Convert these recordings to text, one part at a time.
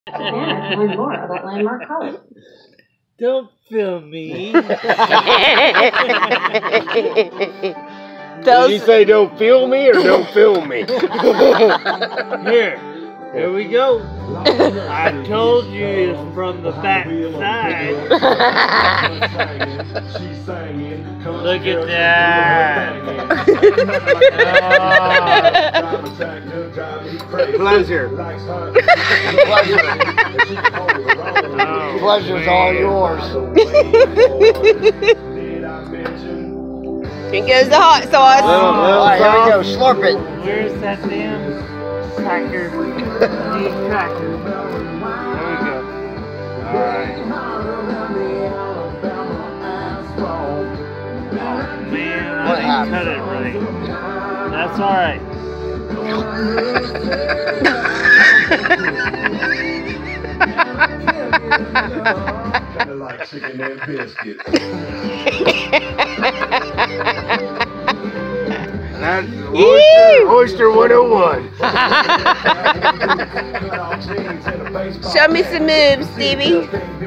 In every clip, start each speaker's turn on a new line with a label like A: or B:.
A: And I can learn more about Landmark College.
B: Don't film me.
C: Did you say don't feel me or don't film me?
B: Here we go. I told you it's from the back side. Look at that.
C: Pleasure. Pleasure's all yours.
D: Here goes the hot sauce.
C: Alright, here we go. Slurp it.
B: Where's that damn cracker? These crackers. There we go. Alright. Oh man, I didn't cut it right. That's alright.
E: Kinda like chicken and biscuits.
C: That's Oyster 101.
D: Show me some moves, Stevie.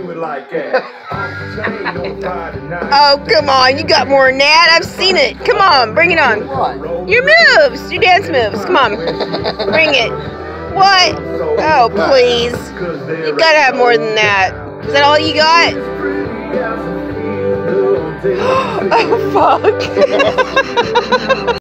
D: Oh, come on. You got more than that. I've seen it. Come on. Bring it on. Your moves. Your dance moves. Come on. Bring it. What? Oh, please. You gotta have more than that. Is that all you got? Oh, fuck.